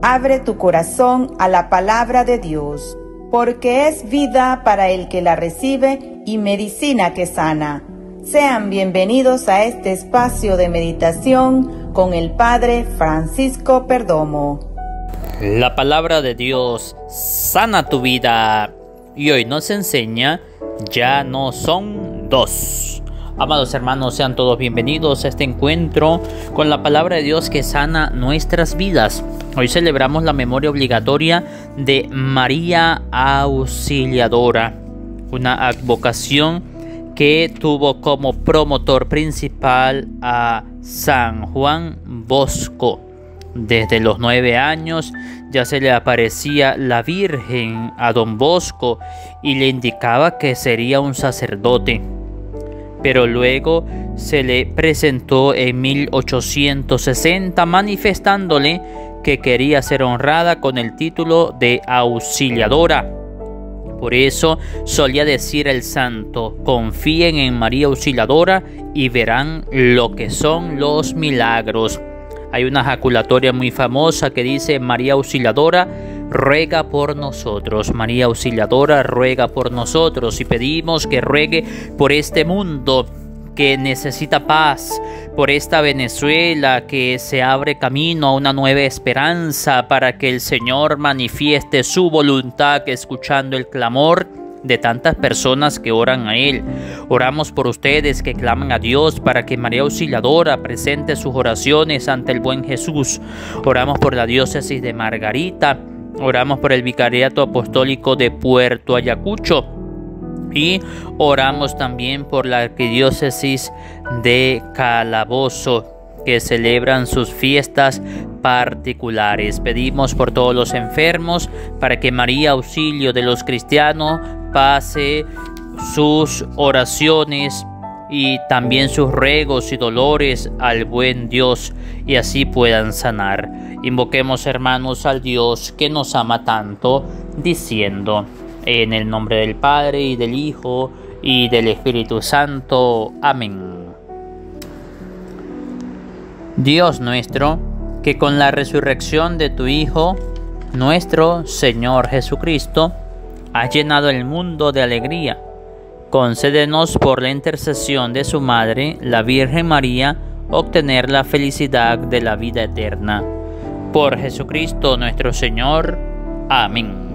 abre tu corazón a la palabra de Dios, porque es vida para el que la recibe y medicina que sana. Sean bienvenidos a este espacio de meditación con el Padre Francisco Perdomo. La palabra de Dios sana tu vida y hoy nos enseña: ya no son dos. Amados hermanos, sean todos bienvenidos a este encuentro con la palabra de Dios que sana nuestras vidas. Hoy celebramos la memoria obligatoria de María Auxiliadora, una advocación que tuvo como promotor principal a San Juan Bosco. Desde los 9 años ya se le aparecía la Virgen a don Bosco y le indicaba que sería un sacerdote. Pero luego se le presentó en 1860 manifestándole que quería ser honrada con el título de Auxiliadora. Por eso solía decir el santo: confíen en María Auxiliadora y verán lo que son los milagros. Hay una ejaculatoria muy famosa que dice: María Auxiliadora, ruega por nosotros. María Auxiliadora, ruega por nosotros. Y pedimos que ruegue por este mundo que necesita paz, por esta Venezuela que se abre camino a una nueva esperanza, para que el Señor manifieste su voluntad, escuchando el clamor de tantas personas que oran a Él. Oramos por ustedes que claman a Dios para que María Auxiliadora presente sus oraciones ante el buen Jesús. Oramos por la diócesis de Margarita, oramos por el Vicariato Apostólico de Puerto Ayacucho y oramos también por la arquidiócesis de Calabozo, que celebran sus fiestas particulares. Pedimos por todos los enfermos para que María, auxilio de los cristianos, pase sus oraciones y también sus ruegos y dolores al buen Dios y así puedan sanar. Invoquemos, hermanos, al Dios que nos ama tanto, diciendo: en el nombre del Padre y del Hijo y del Espíritu Santo. Amén. Dios nuestro, que con la resurrección de tu Hijo, nuestro Señor Jesucristo, has llenado el mundo de alegría, concédenos por la intercesión de su Madre, la Virgen María, obtener la felicidad de la vida eterna. Por Jesucristo nuestro Señor. Amén.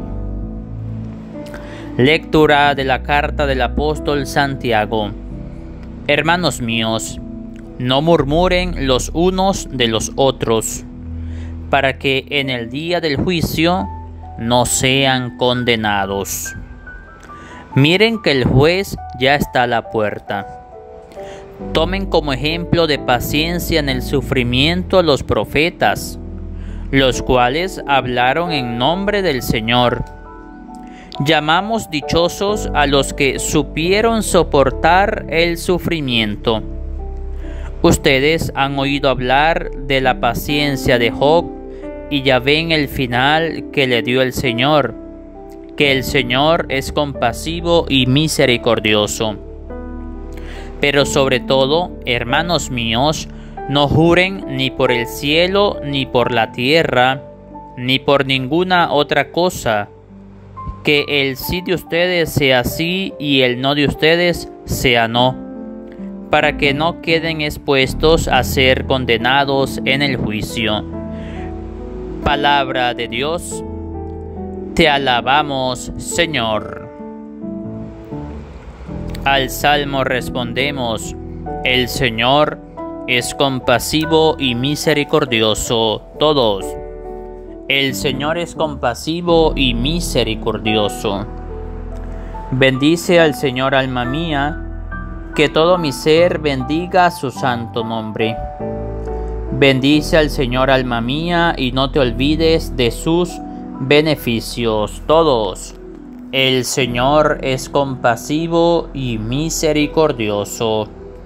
Lectura de la carta del apóstol Santiago. Hermanos míos, no murmuren los unos de los otros, para que en el día del juicio no sean condenados. Miren que el juez ya está a la puerta. Tomen como ejemplo de paciencia en el sufrimiento a los profetas, los cuales hablaron en nombre del Señor. Llamamos dichosos a los que supieron soportar el sufrimiento. Ustedes han oído hablar de la paciencia de Job y ya ven el final que le dio el Señor, que el Señor es compasivo y misericordioso. Pero sobre todo, hermanos míos, no juren ni por el cielo, ni por la tierra, ni por ninguna otra cosa, que el sí de ustedes sea sí y el no de ustedes sea no, para que no queden expuestos a ser condenados en el juicio. Palabra de Dios. Te alabamos, Señor. Al salmo respondemos: el Señor es compasivo y misericordioso. Todos. El Señor es compasivo y misericordioso. Bendice al Señor, alma mía, que todo mi ser bendiga su santo nombre. Bendice al Señor, alma mía, y no te olvides de sus beneficios. Todos. El Señor es compasivo y misericordioso.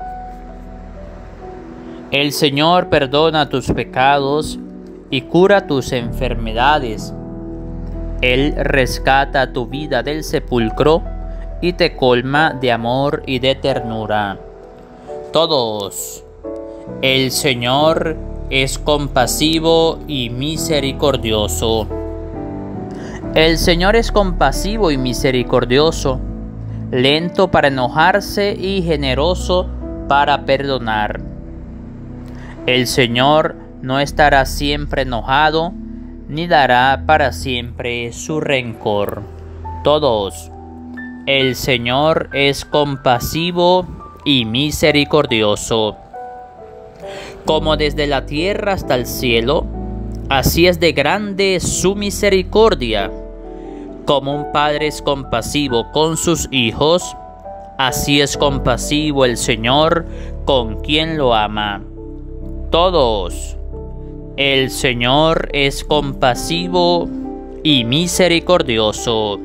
El Señor perdona tus pecados y cura tus enfermedades. Él rescata tu vida del sepulcro y te colma de amor y de ternura. Todos. El Señor es compasivo y misericordioso. El Señor es compasivo y misericordioso, lento para enojarse y generoso para perdonar. El Señor no estará siempre enojado, ni dará para siempre su rencor. Todos. El Señor es compasivo y misericordioso. Como desde la tierra hasta el cielo, así es de grande su misericordia. Como un padre es compasivo con sus hijos, así es compasivo el Señor con quien lo ama. Todos. El Señor es compasivo y misericordioso.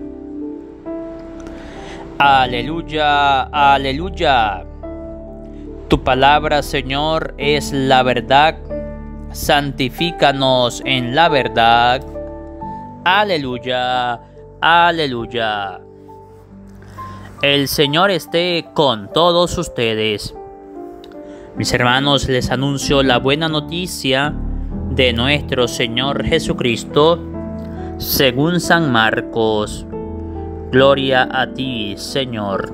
Aleluya, aleluya. Tu palabra, Señor, es la verdad. Santifícanos en la verdad. Aleluya, aleluya. El Señor esté con todos ustedes. Mis hermanos, les anuncio la buena noticia de nuestro Señor Jesucristo, según San Marcos. Gloria a ti, Señor.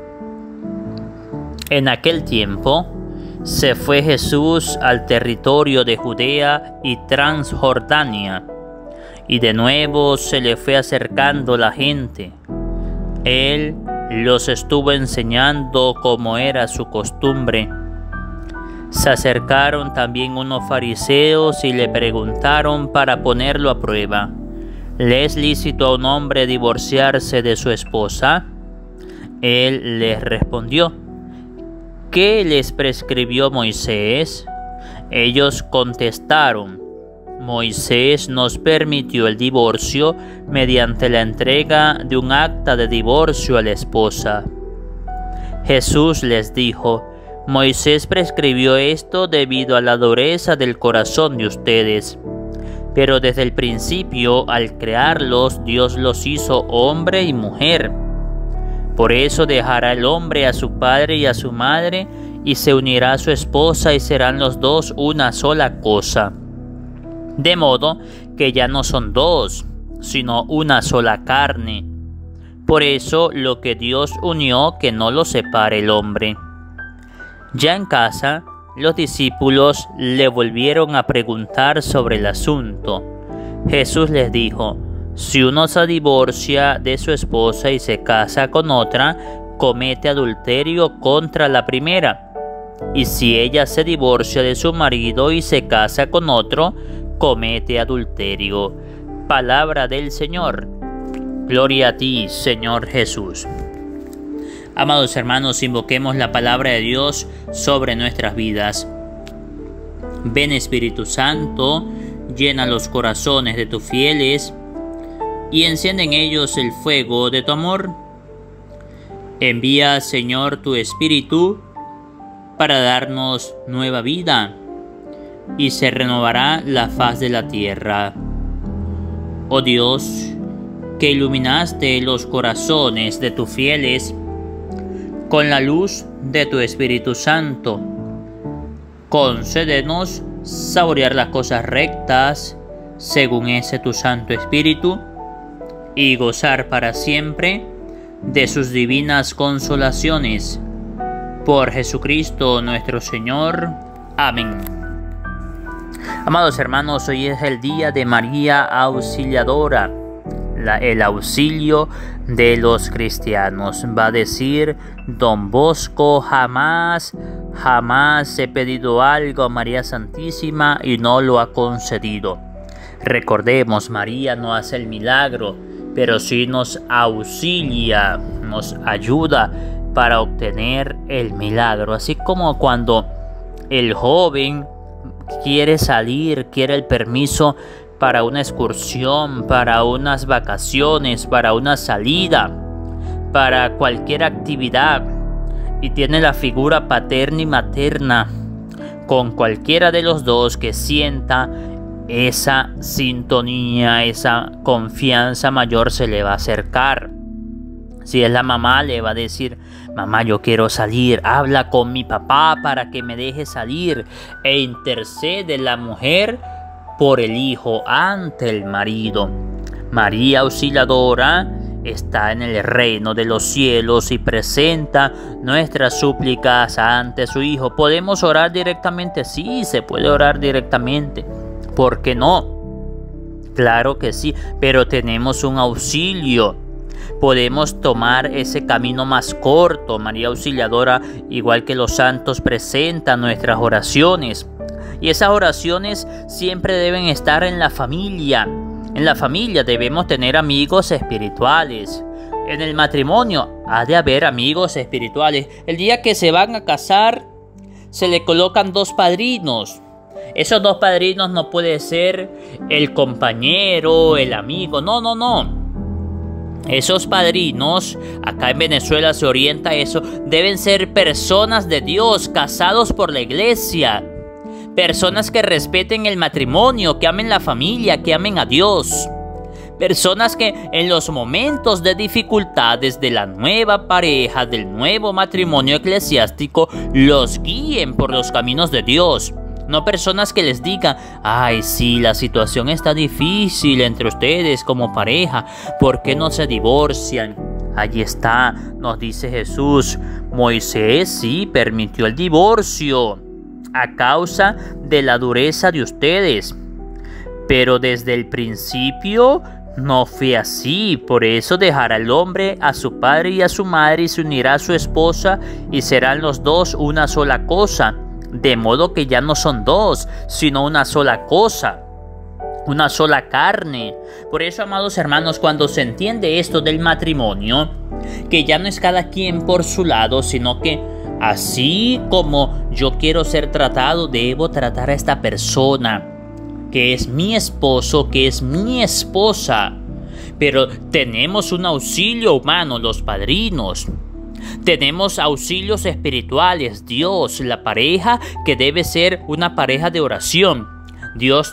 En aquel tiempo, se fue Jesús al territorio de Judea y Transjordania, y de nuevo se le fue acercando la gente. Él los estuvo enseñando como era su costumbre. Se acercaron también unos fariseos y le preguntaron para ponerlo a prueba: ¿le es lícito a un hombre divorciarse de su esposa? Él les respondió: ¿qué les prescribió Moisés? Ellos contestaron: Moisés nos permitió el divorcio mediante la entrega de un acta de divorcio a la esposa. Jesús les dijo: Moisés prescribió esto debido a la dureza del corazón de ustedes. Pero desde el principio, al crearlos, Dios los hizo hombre y mujer. Por eso dejará el hombre a su padre y a su madre, y se unirá a su esposa, y serán los dos una sola cosa. De modo que ya no son dos, sino una sola carne. Por eso lo que Dios unió, que no lo separe el hombre. Ya en casa, los discípulos le volvieron a preguntar sobre el asunto. Jesús les dijo: si uno se divorcia de su esposa y se casa con otra, comete adulterio contra la primera. Y si ella se divorcia de su marido y se casa con otro, comete adulterio. Palabra del Señor. Gloria a ti, Señor Jesús. Amados hermanos, invoquemos la palabra de Dios sobre nuestras vidas. Ven, Espíritu Santo, llena los corazones de tus fieles y enciende en ellos el fuego de tu amor. Envía, Señor, tu Espíritu para darnos nueva vida, y se renovará la faz de la tierra. Oh Dios, que iluminaste los corazones de tus fieles con la luz de tu Espíritu Santo, concédenos saborear las cosas rectas según ese tu Santo Espíritu, y gozar para siempre de sus divinas consolaciones. Por Jesucristo nuestro Señor. Amén. Amados hermanos, hoy es el día de María Auxiliadora, el auxilio de los cristianos. Va a decir Don Bosco: jamás he pedido algo a María Santísima y no lo ha concedido. Recordemos, María no hace el milagro, pero sí nos auxilia, nos ayuda para obtener el milagro. Así como cuando el joven quiere salir, quiere el permiso para una excursión, para unas vacaciones, para una salida, para cualquier actividad, y tiene la figura paterna y materna, con cualquiera de los dos que sienta esa sintonía, esa confianza mayor, se le va a acercar. Si es la mamá, le va a decir: mamá, yo quiero salir, habla con mi papá para que me deje salir. E intercede la mujer por el hijo ante el marido. María Auxiliadora está en el reino de los cielos y presenta nuestras súplicas ante su Hijo. ¿Podemos orar directamente? Sí, se puede orar directamente. ¿Por qué no? Claro que sí, pero tenemos un auxilio. Podemos tomar ese camino más corto. María Auxiliadora, igual que los santos, presenta nuestras oraciones. Y esas oraciones siempre deben estar en la familia. En la familia debemos tener amigos espirituales. En el matrimonio ha de haber amigos espirituales. El día que se van a casar, se le colocan 2 padrinos. Esos 2 padrinos no puede ser el compañero, el amigo. No. Esos padrinos, acá en Venezuela se orienta eso, deben ser personas de Dios, casados por la iglesia. Personas que respeten el matrimonio, que amen la familia, que amen a Dios. Personas que en los momentos de dificultades de la nueva pareja, del nuevo matrimonio eclesiástico, los guíen por los caminos de Dios. No personas que les digan, ay, sí, la situación está difícil entre ustedes como pareja, ¿por qué no se divorcian? Allí está, nos dice Jesús, Moisés sí permitió el divorcio a causa de la dureza de ustedes. Pero desde el principio no fue así. Por eso dejará el hombre a su padre y a su madre y se unirá a su esposa y serán los 2 una sola cosa. De modo que ya no son 2, sino una sola cosa, una sola carne. Por eso, amados hermanos, cuando se entiende esto del matrimonio, que ya no es cada quien por su lado, sino que así como yo quiero ser tratado, debo tratar a esta persona que es mi esposo, que es mi esposa. Pero tenemos un auxilio humano, los padrinos. Tenemos auxilios espirituales, Dios, la pareja que debe ser una pareja de oración. Dios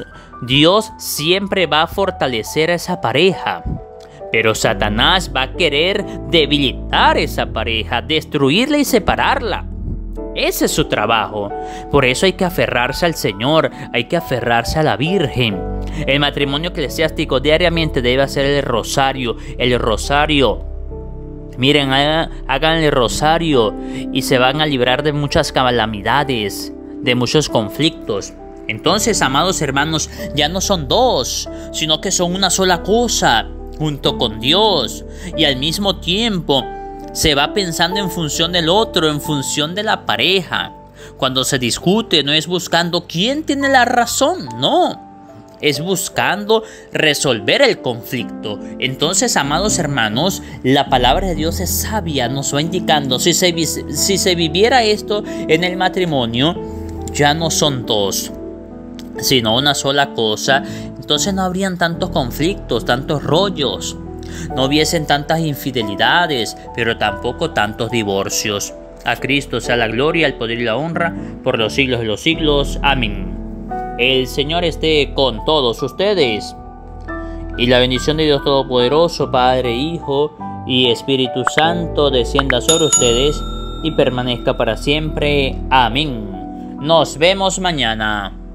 siempre va a fortalecer a esa pareja. Pero Satanás va a querer debilitar esa pareja, destruirla y separarla. Ese es su trabajo. Por eso hay que aferrarse al Señor, hay que aferrarse a la Virgen. El matrimonio eclesiástico diariamente debe hacer el rosario. El rosario. Miren, hagan el rosario y se van a librar de muchas calamidades, de muchos conflictos. Entonces, amados hermanos, ya no son 2, sino que son una sola cosa, junto con Dios. Y al mismo tiempo se va pensando en función del otro, en función de la pareja. Cuando se discute, no es buscando quién tiene la razón, no. Es buscando resolver el conflicto. Entonces, amados hermanos, la palabra de Dios es sabia, nos va indicando. Si se viviera esto en el matrimonio, ya no son 2, sino una sola cosa. Entonces no habrían tantos conflictos, tantos rollos. No hubiesen tantas infidelidades, pero tampoco tantos divorcios. A Cristo sea la gloria, el poder y la honra, por los siglos de los siglos. Amén. El Señor esté con todos ustedes. Y la bendición de Dios Todopoderoso, Padre, Hijo y Espíritu Santo, descienda sobre ustedes y permanezca para siempre. Amén. Nos vemos mañana.